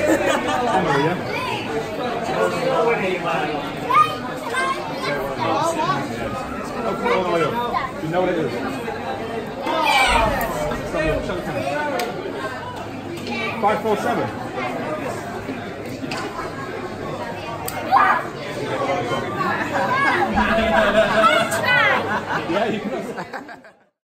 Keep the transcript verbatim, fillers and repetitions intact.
yeah? Open it all the way up. You know what it is. Five, four, seven.